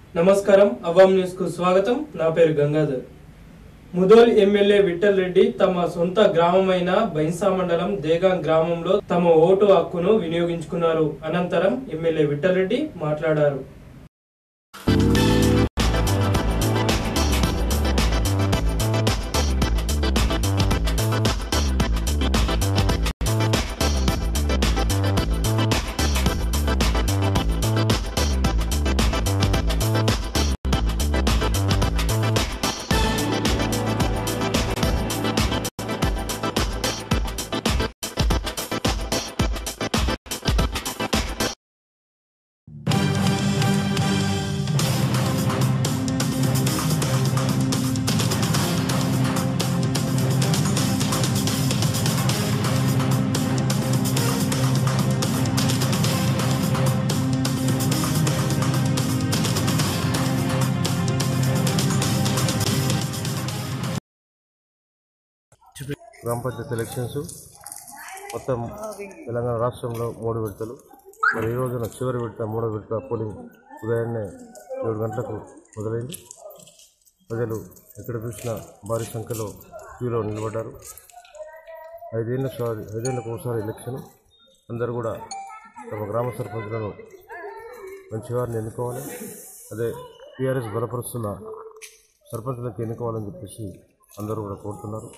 నమస్కారం అవామ్ న్యూస్ కు స్వాగతం. నా పేరు గంగాధర్. ముదోల్ ఎమ్మెల్యే విఠల్ రెడ్డి తమ సొంత గ్రామమైన బైన్సా మండలం దేగాం గ్రామంలో తమ ఓటు హక్కును వినియోగించుకున్నారు. అనంతరం ఎమ్మెల్యే విఠల్ రెడ్డి మాట్లాడారు. గ్రామ పంచాయతీ ఎలక్షన్స్ మొత్తం తెలంగాణ రాష్ట్రంలో 3 విడతలు. మరి ఈ రోజున చివరి విడత 3వ విడత పోలింగ్ ఉదయాన్నే 7 గంటలకు మొదలైంది. ప్రజలు ఎక్కడ చూసినా భారీ సంఖ్యలో క్యూలో నిలబడ్డారు. 5 ఏళ్ళకు ఒకసారి ఎలక్షన్. అందరూ కూడా తమ గ్రామ సర్పంచులను మంచివారిని ఎన్నుకోవాలి. అదే టీఆర్ఎస్ బలపరుస్తున్న సర్పంచులకు ఎన్నుకోవాలని చెప్పేసి అందరూ కూడా కోరుతున్నారు.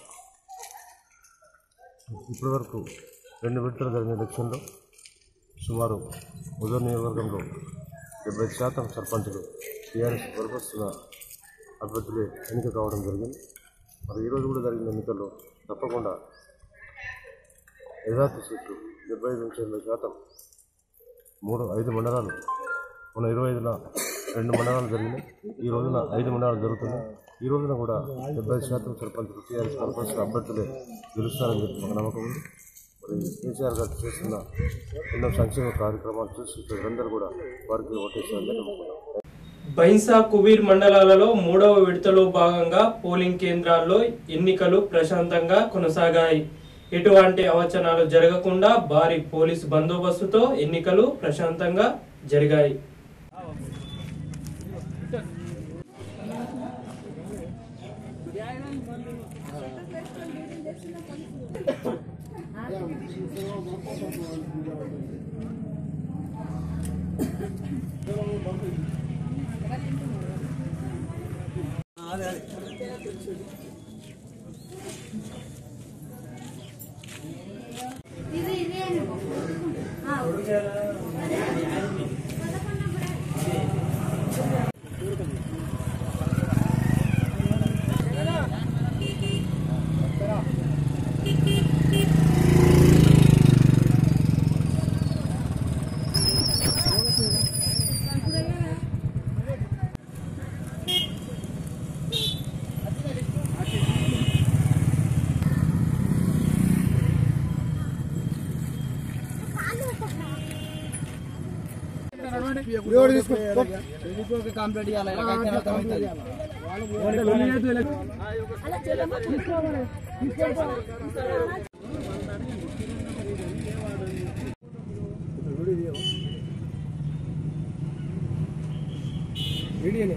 ఇప్పటివరకు 2 విడతలు జరిగిన ఎలక్షన్లో సుమారు ముదోల్ నియోజకవర్గంలో 70% సర్పంచులు టీఆర్ఎస్ బలపరుస్తున్న అభ్యర్థులే ఎన్నిక కావడం జరిగింది. మరి ఈరోజు కూడా జరిగిన ఎన్నికల్లో తప్పకుండా యథార్థ సీట్లు 75% 5 మండలాలు మన 25న 2 మండలాలు జరిగినాయి. ఈ రోజున 5 మండలాలు జరుగుతున్నాయి. ఈ రోజున కూడా 70% సర్పంచులు టీఆర్ఎస్ బలపరుస్తున్న అభ్యర్థులే గెలుస్తారని చెప్పి ఒక నమ్మకం ఉంది. మరి కేసీఆర్ గారు చేస్తున్న ఎన్నో సంక్షేమ కార్యక్రమాలు చూసి ప్రజలందరూ కూడా వారికి ఓటేస్తారని నమ్ముకున్నాం. బైన్సా కుబీర్ మండలాలలో 3వ విడతలో భాగంగా పోలింగ్ కేంద్రాల్లో ఎన్నికలు ప్రశాంతంగా కొనసాగాయి. ఎటువంటి అవచనాలు జరగకుండా భారీ పోలీసు బందోబస్తుతో ఎన్నికలు ప్రశాంతంగా జరిగాయి. కంప్లీట్ చేయాలి.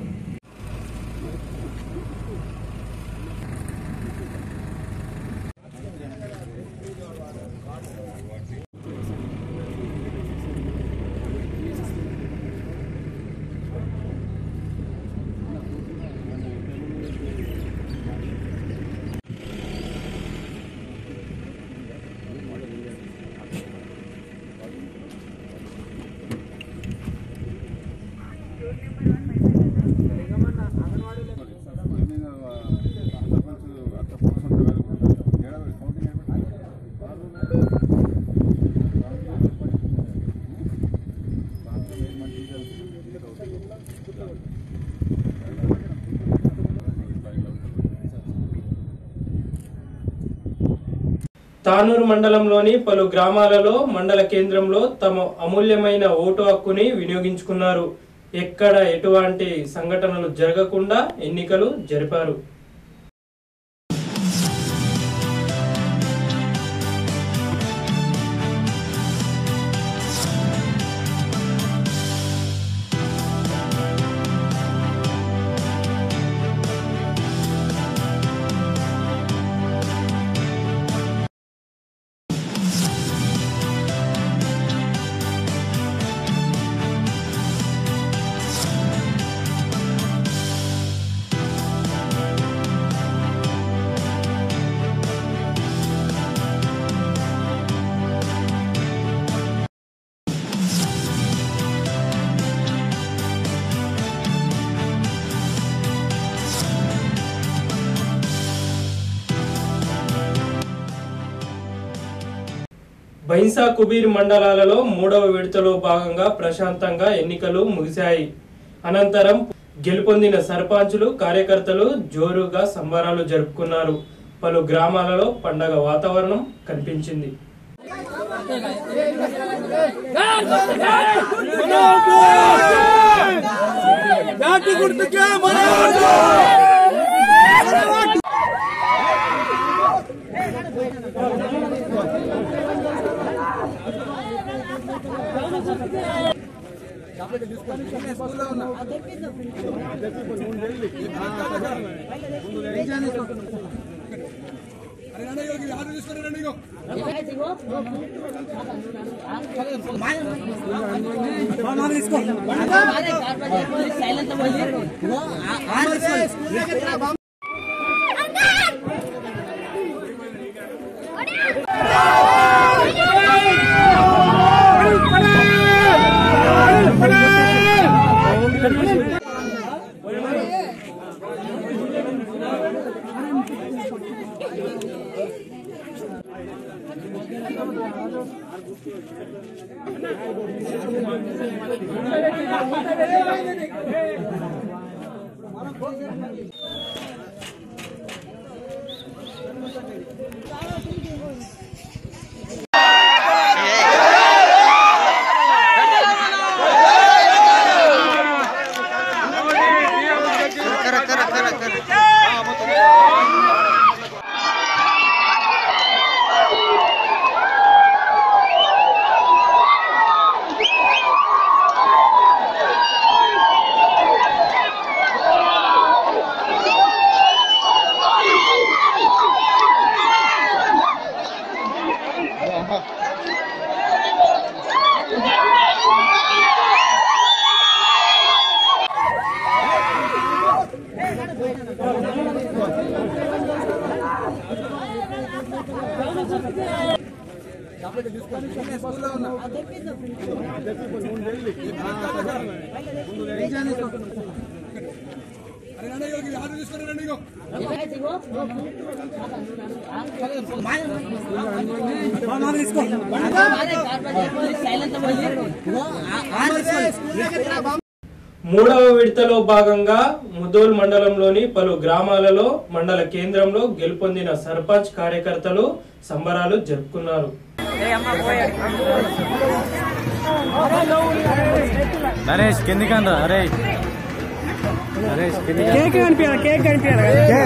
తానూరు మండలంలోని పలు గ్రామాలలో మండల కేంద్రంలో తమ అమూల్యమైన ఓటు హక్కుని వినియోగించుకున్నారు. ఎక్కడ ఎటువంటి సంఘటనలు జరగకుండా ఎన్నికలు జరిపారు. బైన్సా కుబీర్ మండలాలలో 3వ విడతలో భాగంగా ప్రశాంతంగా ఎన్నికలు ముగిశాయి. అనంతరం గెలుపొందిన సర్పంచులు కార్యకర్తలు జోరుగా సంబరాలు జరుపుకున్నారు. పలు గ్రామాలలో పండగ వాతావరణం కనిపించింది. మూడవ విడతలో భాగంగా ముదోల్ మండలంలోని పలు గ్రామాలలో మండల కేంద్రంలో గెలుపొందిన సర్పంచ్ కార్యకర్తలు సంబరాలు జరుపుకున్నారు. నరేష్ కిందికండ్రా. అరే నరేష్ కేక్ కనిపించాలి, కేక్ కనిపించాలి.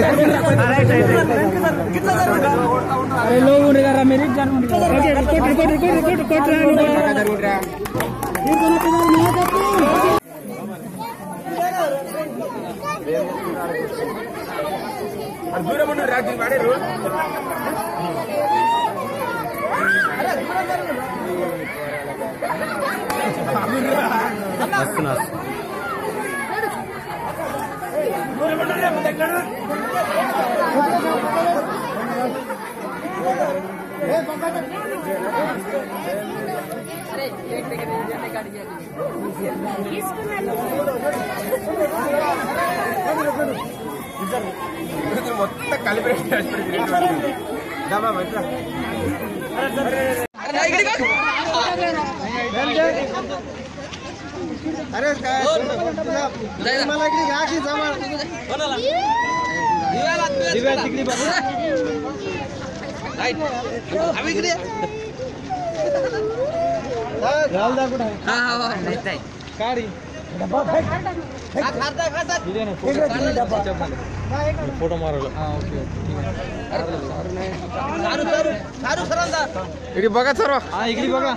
మొత్తం కలిపి फोटो मारो इकडे बघा सर्व इकडे बघा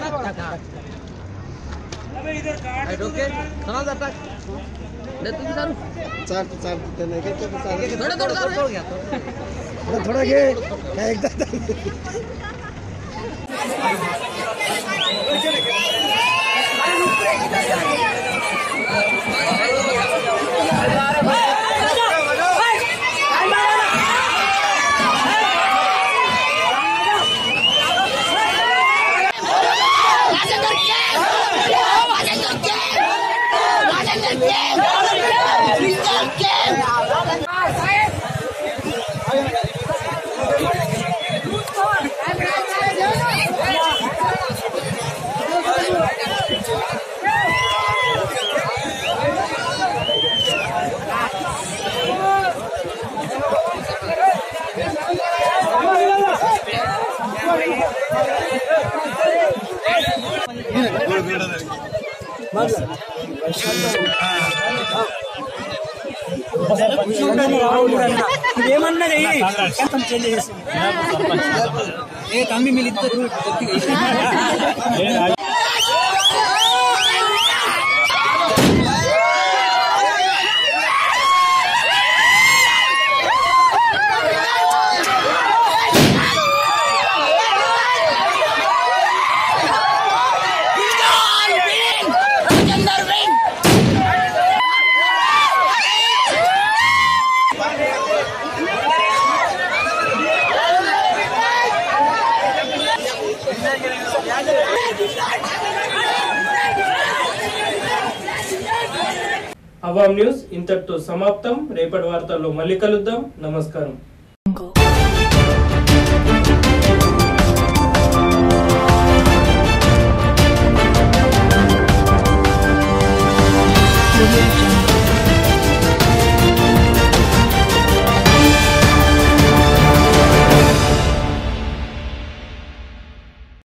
थोड़ा घे एकदा ఏమన్నది ఏ తమ్మి మీరిద్దరు అవామ్ న్యూస్ ఇంతటితో సమాప్తం. రేపటి వార్తల్లో మళ్ళీ కలుద్దాం. నమస్కారం.